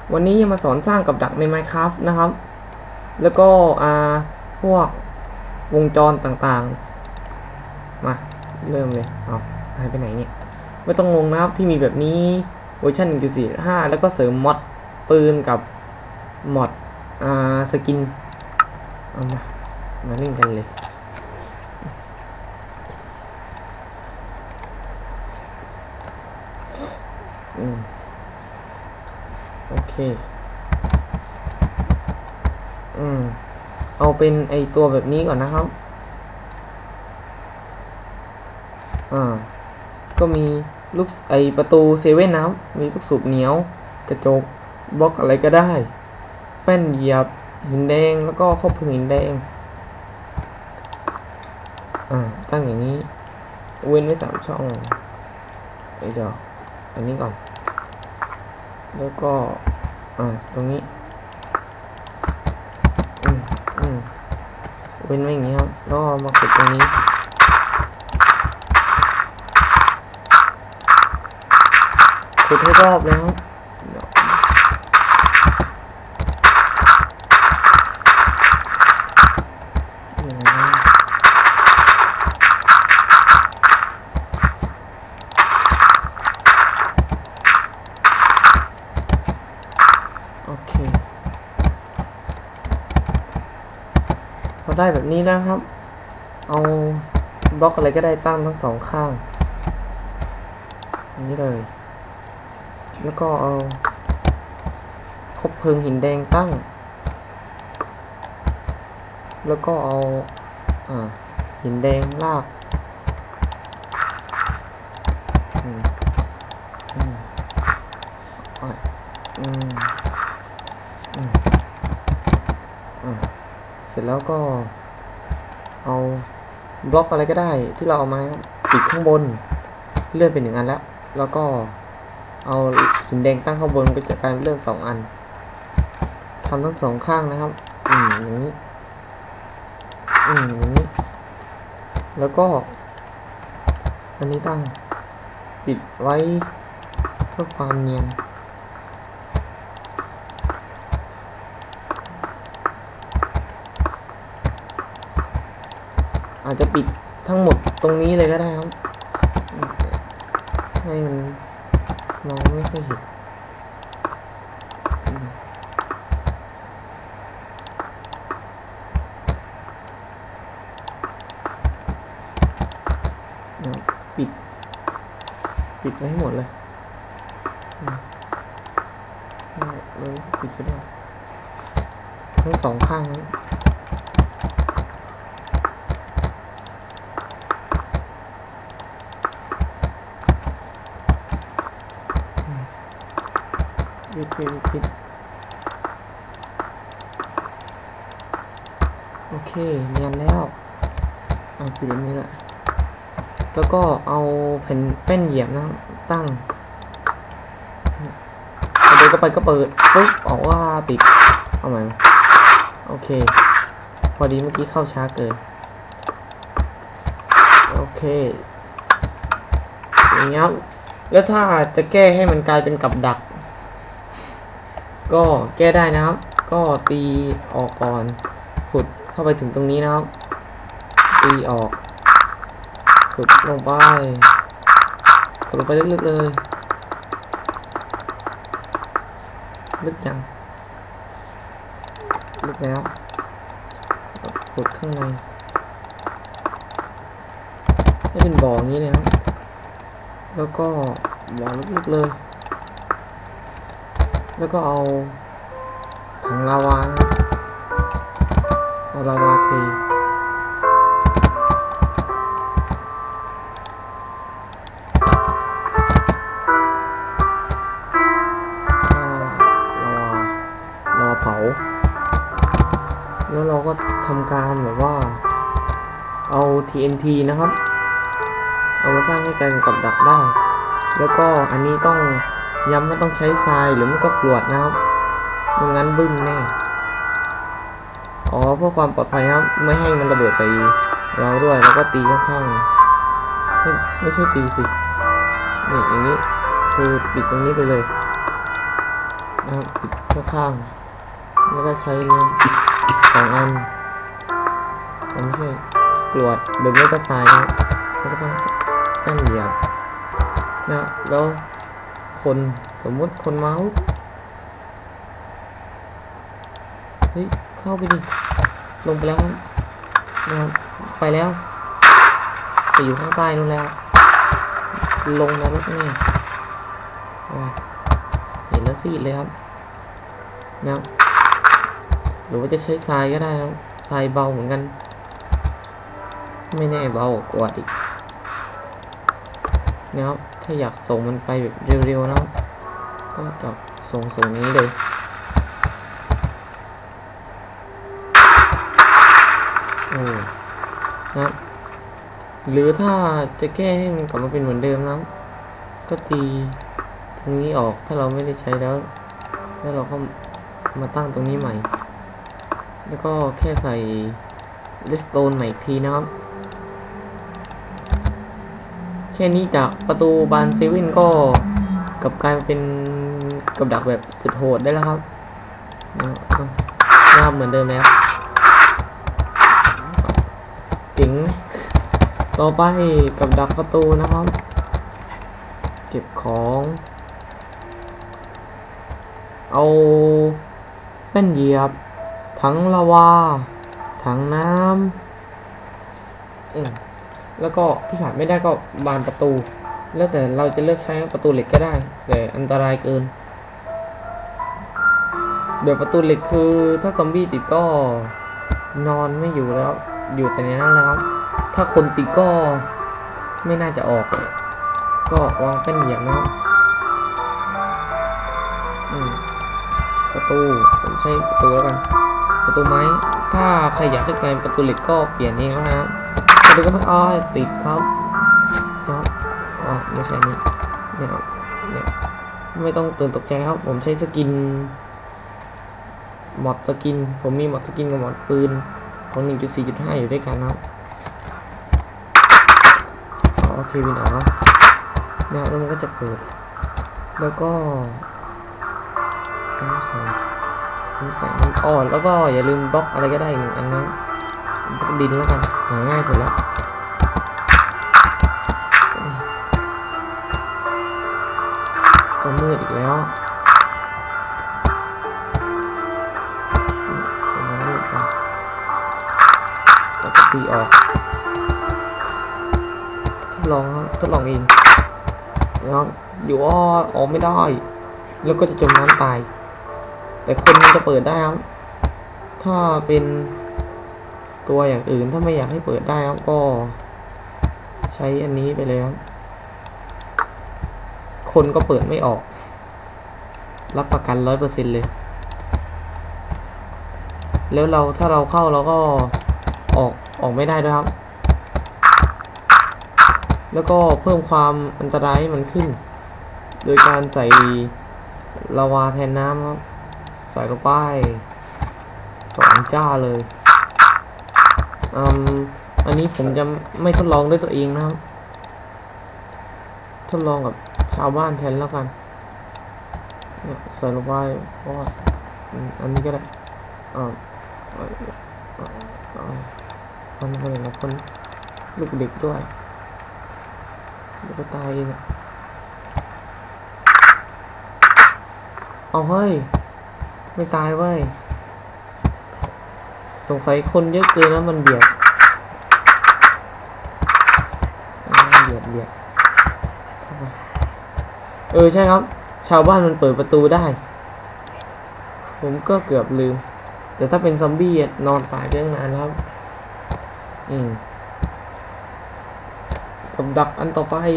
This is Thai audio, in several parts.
วันนี้จะมาสอนสร้างกับดักใน Minecraft นะครับแล้วก็พวกวงจรต่างๆมาเริ่มเลยเอาหายไปไหนเนี่ยไม่ต้องงงนะครับที่มีแบบนี้เวอร์ชัน 1.45 แล้วก็เสริมมอดปืนกับมอดสกินเอามาเล่นกันเลยโอเคเอาเป็นไอตัวแบบนี้ก่อนนะครับก็มีลูกไอประตูเซเว่นนะครับมีลูกสูบเหนียวกระจกบล็อกอะไรก็ได้แป้นเหยียบหินแดงแล้วก็ครอบเพลิงหินแดงตั้งอย่างนี้เว้นไว้3 ช่องเดี๋ยวอันนี้ก่อนแล้วก็ตรงนี้เว้นไว้อย่างนี้ครับแล้วมาขุดตรงนี้ขุดให้รอบแล้วโอเคพอได้แบบนี้นะครับเอาบล็อกอะไรก็ได้ตั้งทั้ง2 ข้างอย่างนี้เลยแล้วก็เอาคบเพลิงหินแดงตั้งแล้วก็เอาหินแดงลากเสร็จแล้วก็เอาบล็อกอะไรก็ได้ที่เราเอามาปิดข้างบนเลื่อนเป็น1 อันแล้วก็เอาหินแดงตั้งข้างบนก็จะกลายเป็นเลื่อน2 อันทำทั้ง2 ข้างนะครับอย่างนี้อย่างนี้แล้วก็อันนี้ตั้งปิดไว้เพื่อความเนียนอาจจะปิดทั้งหมดตรงนี้เลยก็ได้ครับให้มันมองไม่ค่อยเห็นปิดไว้ให้หมดเลยปิดไปด้วยทั้ง2 ข้างนั้นปิดโอเคเนียนแล้วปิดแบบนี้แหละแล้วก็เอาแผ่นแป้นเหยียบนะตั้งเดี๋ยวก็ไปก็เปิดปุ๊บออกว่าปิดเอาใหม่โอเคพอดีเมื่อกี้เข้าช้าเกินโอเคอย่างนี้ครับแล้วถ้าจะแก้ให้มันกลายเป็นกับดักก็แก้ได้นะครับก็ตีออกก่อนขุดเข้าไปถึงตรงนี้นะครับตีออกขุดลงไปลึกๆเลยลึกจังลึกแล้วขุดข้างในให้เป็นบ่อนี้เลยครับแล้วก็บ่อลึกๆเลยแล้วก็เอาถังลาวาเอาลาวาเทเผาแล้วเราก็ทำการแบบว่าเอา TNT นะครับเอามาสร้างให้กลายเป็นกับดักได้แล้วก็อันนี้ต้องย้ำว่าต้องใช้ทรายหรือไม่ก็กรวดนะครับไม่งั้นบึ้มแน่เพื่อความปลอดภัยครับไม่ให้มันระเบิดใส่เราด้วยแล้วก็ตีข้างๆไม่ใช่ตีสินี่อย่างนี้คือปิดตรงนี้ไปเลยนะครับปิดข้างๆแล้วก็ใช้เนี่ย2 อันไม่ใช่กรวดหรือไม่ก็ทรายนะแล้วก็ต้องแป้นเหยียบนะแล้วคนสมมุติคนเมาส์เฮ้ยเข้าไปดิลงไปแล้วนะครับไปแล้วไปอยู่ข้างใต้นู่นแล้วลงนรกนี่เห็นแล้วสิเลยครับนะครับหรือว่าจะใช้ทรายก็ได้นะทรายเบาเหมือนกันไม่แน่เบากว่าอีกนะครับถ้าอยากส่งมันไปแบบเร็วๆนะก็จะส่งนี้เลยนะครับหรือถ้าจะแก้ให้มันกลับมาเป็นเหมือนเดิมนะก็ตีตรงนี้ออกถ้าเราไม่ได้ใช้แล้วเราก็มาตั้งตรงนี้ใหม่แล้วก็แค่ใส่เลสโตนใหม่อีกทีนะครับแค่นี้จากประตูบานเซเว่นก็กลับกลายเป็นกับดักแบบสุดโหดได้แล้วครับนะครับเหมือนเดิมแล้วถึงต่อไปกับดักประตูนะครับเก็บของเอาแป้นเหยียบถังลาวาถังน้ำแล้วก็ที่ขาดไม่ได้ก็บานประตูแล้วแต่เราจะเลือกใช้ประตูเหล็กก็ได้แต่อันตรายเกินเดี๋ยวประตูเหล็กคือถ้าซอมบี้ติดก็นอนไม่อยู่แล้วอยู่แต่ในนั้นแล้วครับถ้าคนติดก็ไม่น่าจะออกก็วางแป้นเหยียบนะครับประตูผมใช้ประตูแล้วกันประตูไม้ถ้าใครอยากได้ไงประตูเหล็กก็เปลี่ยนเองนะครับประตูก็ไม่ติดครับไม่ใช่นี่เนี่ยไม่ต้องตื่นตกใจครับผมใช้สกินมอดสกินผมมีมอดสกินกับมอดปืนของ 1.4.5 อยู่ด้วยกันนะครับโอเควินออกแล้วมันก็จะเปิดแล้วก็ใส่มันแล้วก็อย่าลืมบล็อกอะไรก็ได้1 อันนะบล็อกดินแล้วกันหาง่ายสุดแล้วจะมืดอีกแล้วตีออกทดลองเองนะครับอยู่ออกไม่ได้แล้วก็จะจมน้ำตายแต่คนมันจะเปิดได้ครับถ้าเป็นตัวอย่างอื่นถ้าไม่อยากให้เปิดได้ครับก็ใช้อันนี้ไปเลยครับคนก็เปิดไม่ออกรับประกัน 100% เลยแล้วถ้าเราเข้าเราก็ออกไม่ได้ด้วยครับแล้วก็เพิ่มความอันตรายให้มันขึ้นโดยการใส่ลาวาแทนน้ำครับใส่ลงไป2 จ้าเลยอันนี้ผมจะไม่ทดลองด้วยตัวเองนะครับทดลองกับชาวบ้านแทนแล้วกันใส่ลงไปเพราะว่าอันนี้ก็ได้คนละคนลูกเด็กด้วยลูกตายเองเอาเฮ้ยไม่ตายเว้ยสงสัยคนเยอะเกินนะมันเบียดใช่ครับชาวบ้านมันเปิดประตูได้ผมก็เกือบลืมแต่ถ้าเป็นซอมบี้นอนตายเรื่องนานครับกับดักอันต่อไป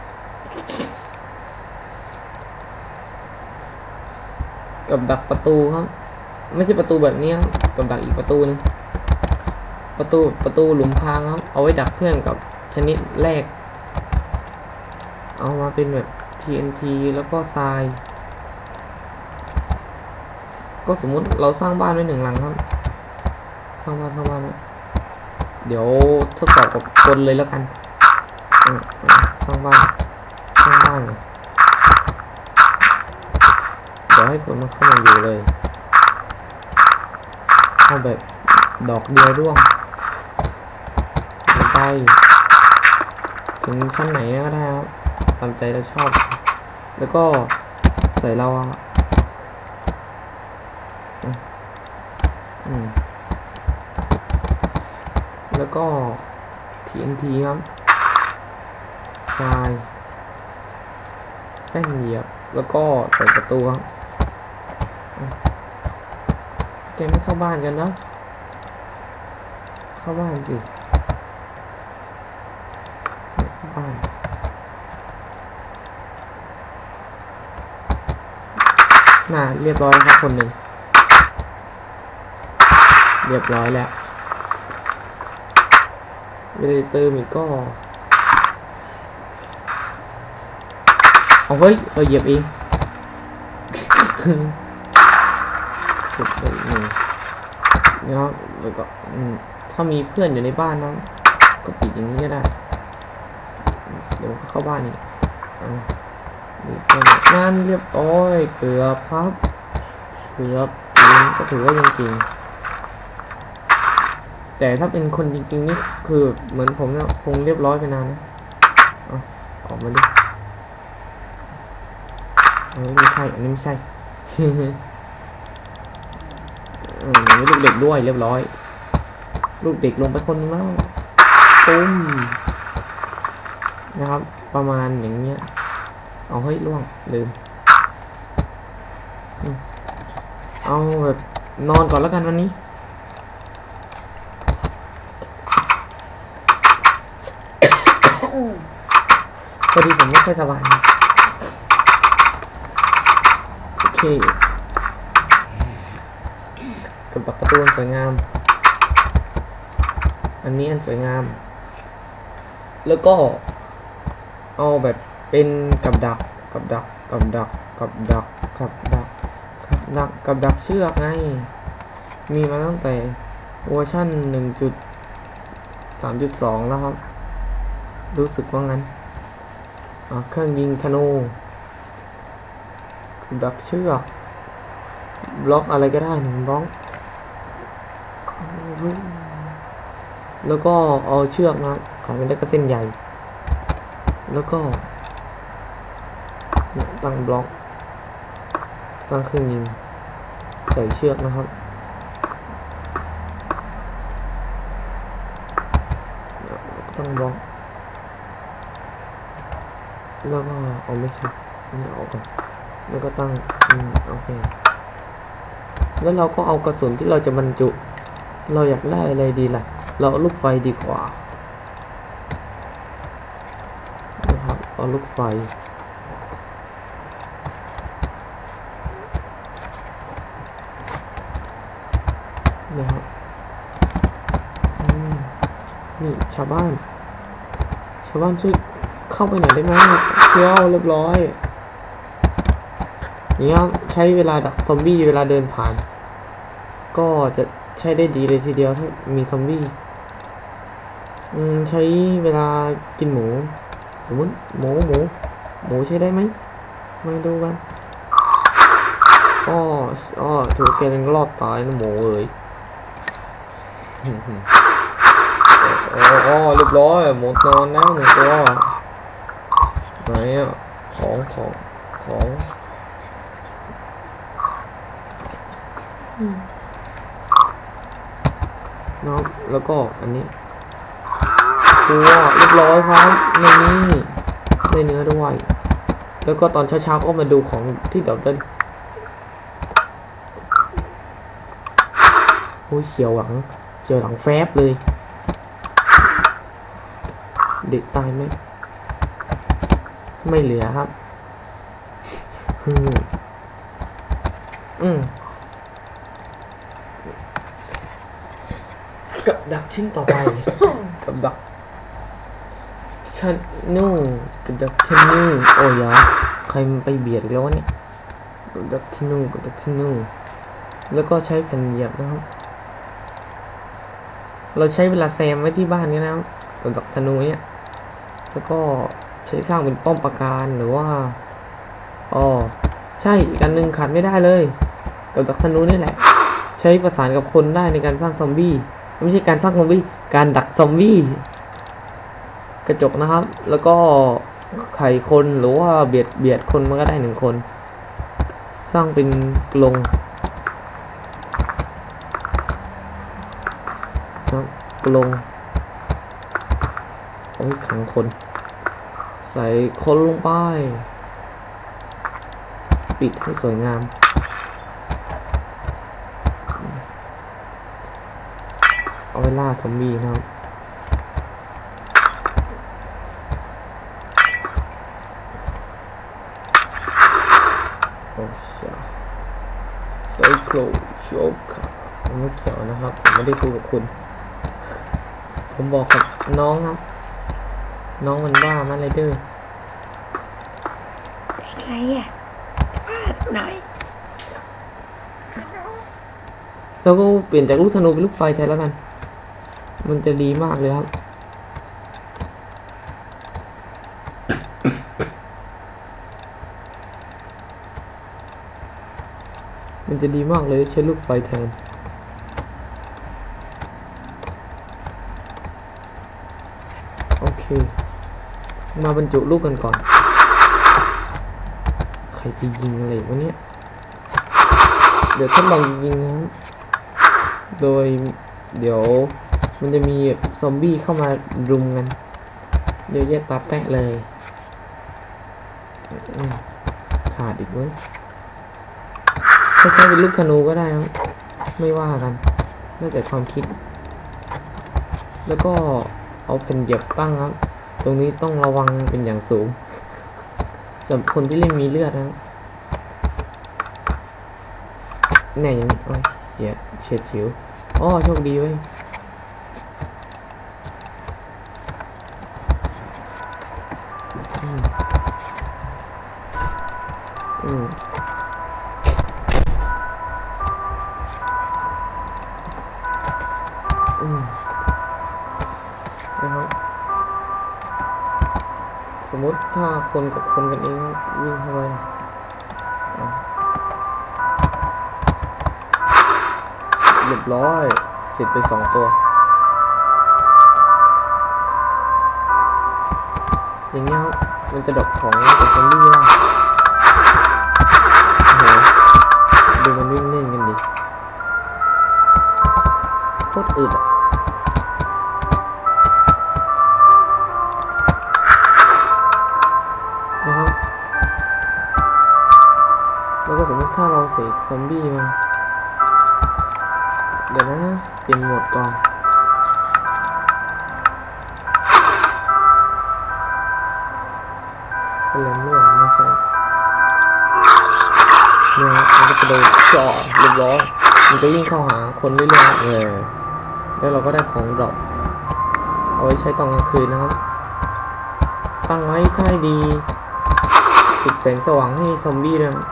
กับดักประตูครับไม่ใช่ประตูแบบนี้ครับกับดักอีกประตูนึงประตูหลุมพรางครับเอาไว้ดักเพื่อนกับชนิดแรกเอามาเป็นแบบ TNT แล้วก็ทรายก็สมมุติเราสร้างบ้านไว้1 หลังครับสร้างบ้านนะเดี๋ยวทดสอบกับคนเลยแล้วกันสร้างบ้านเดี๋ยวให้คนมาเข้ามาอยู่เลยเอาแบบดอกเดียวร่วงไปถึงชั้นไหนก็ได้ครับตามใจเราชอบแล้วก็ใส่เราแล้วก็ TNT ครับทรายแป้นเหยียบแล้วก็ใส่ประตูครับแกไม่เข้าบ้านกันเนาะเข้าบ้านสิบ้านน่าเรียบร้อยครับคนหนึ่งเรียบร้อยแล้วไม่ได้เติมอีกก็เอาเฮ้ยเราเหยียบเองสุดเลยนี่ครับแล้วก็ถ้ามีเพื่อนอยู่ในบ้านนั้นก็ปิดอย่างนี้ก็ได้เดี๋ยวเข้าบ้านนี่งานเรียบร้อยเกือบครับเกือบก็ถือว่ายังจริงแต่ถ้าเป็นคนจริงๆนี่คือเหมือนผมเนี่ยคงเรียบร้อยไปนานนะออกมาดิไม่ใช่อันนี้ไม่ใช่นี่ลูกเด็กด้วยเรียบร้อยลูกเด็กลงไปคนนึงแล้วตุ้มนะครับประมาณอย่างเงี้ยเอาเฮ้ยล่วงลืมเอาแบบนอนก่อนแล้วกันวันนี้พอดีผมไม่ค่อยสบายโอเคกับประตูสวยงามอันนี้อันสวยงามแล้วก็เอาแบบเป็นกับดักเชือกไงมีมาตั้งแต่เวอร์ชัน 1.3.2 แล้วครับรู้สึกว่างั้นเครื่องยิงธนูกับดักเชือกบล็อกอะไรก็ได้1 บล็อกแล้วก็เอาเชือกนะขายไม่ได้ก็เส้นใหญ่แล้วก็ตั้งบล็อกตั้งเครื่องยิงใส่เชือกนะครับตั้งบล็อกแล้วก็เอาไม่ใช่นี่ออกก่อนแล้วก็ตั้งโอเคแล้วเราก็เอากระสุนที่เราจะบรรจุเราอยากได้อะไรดีล่ะเราเอาลูกไฟดีกว่านะครับเอาลูกไฟนะครับนี่ชาวบ้านช่วยเข้าไปหน่อยได้ไหมเที่ยวเรียบร้อยนี่ใช้เวลาดักซอมบี้เวลาเดินผ่านก็จะใช้ได้ดีเลยทีเดียวถ้ามีซอมบี้ใช้เวลากินหมูสมมติหมูใช้ได้ไหมมาดูกันถือแกยังรอดตายนะหมูเอ้ยเรียบร้อยหมดนอนแล้ว1 ตัวไหนของแล้วก็อันนี้ตัวเรียบร้อยครับนี่ได้เนื้อด้วยแล้วก็ตอนเช้าก็มาดูของที่ดับเบิลโอ้ยเฉียวหลังแฟบเลยเด็กตายไหมไม่เหลือครับกับดักชิ้นต่อไป กับดักชั้นนู่กับดักชั้นนู่โอ้ยใครมันไปเบียดแล้วเนี่ยกับดักชั้นนู่แล้วก็ใช้แผ่นเหยียบนะครับเราใช้เวลาแซมไว้ที่บ้านนี้นะกับดักธนูเนี่ยแล้วก็ใช้สร้างเป็นป้อมปราการหรือว่าใช่อีกอันหนึ่งขาดไม่ได้เลยกับดักธนูนี่แหละใช้ประสานกับคนได้ในการสร้างซอมบี้ไม่ใช่การสร้างซอมบี้การดักซอมบี้กระจกนะครับแล้วก็ไข่คนหรือว่าเบียดคนมันก็ได้1 คนสร้างเป็นกรงครับกรงเอาไว้ขังคนใส่คนลงไปปิดให้สวยงามเอาไว้ล่าซอมบี้นะครับโอ้ชาไซโคลโชคผมไม่เกี่ยวนะครับผมไม่ได้คุยกับคุณผมบอกกับน้องครับน้องมันว่ามันไรเดอร์เป็นไรอ่ะพลาดหน่อยแล้วก็เปลี่ยนจากลูกธนูเป็นลูกไฟแทนแล้วกันมันจะดีมากเลยครับมันจะดีมากเลยใช้ลูกไฟแทนโอเคมาบรรจุลูกกันก่อนใครไปยิงอะไรวะเนี่ยเดี๋ยวทดลองยิงนะครับโดยเดี๋ยวมันจะมีซอมบี้เข้ามารุมกันเยอะแยะตาแปะเลยขาดอีกเว้ยถ้าใช้เป็นลูกธนูก็ได้ครับไม่ว่ากันน่าจะความคิดแล้วก็เอาแผ่นเหยียบตั้งครับตรงนี้ต้องระวังเป็นอย่างสูงสำหรับคนที่เล่นมีเลือดนะแน่ยังเฉียดฉิวอ๋อโชคดีเว้ยนะครับสมมติถ้าคนกับคนกันเองวิ่งเข้าไปเรียบร้อยเสร็จไป2 ตัวอย่างเงี้ยมันจะดรอปของกับซอมบี้ว่าดูมันวิ่งเล่นกันดิโคตรอึดนะครับแล้วก็สมมติถ้าเราเสกซอมบี้มาเดี๋ยวนะเปลี่ยนโหมดก่อนสแลมล่วงไม่ใช่เนี่ยมันจะกระโดดจ่อเรียบร้อยมันจะวิ่งเข้าหาคนเรื่อยๆแล้วเราก็ได้ของดรอปเอาไว้ใช้ตอนกลางคืนนะครับตั้งไว้ท่าดีจุดแสงสว่างให้ซอมบี้ด้วย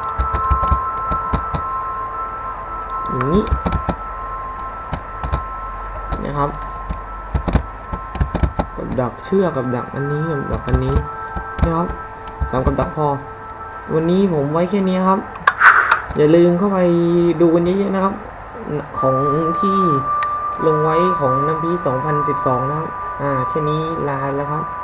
อย่างนี้นะครับกับดักเชือกกับดักอันนี้กับดักอันนี้นะครับ3 กับดักพอวันนี้ผมไว้แค่นี้ครับอย่าลืมเข้าไปดูกันเยอะๆนะครับของที่ลงไว้ของน้ำพี2012นะครับแค่นี้ลาแล้วครับ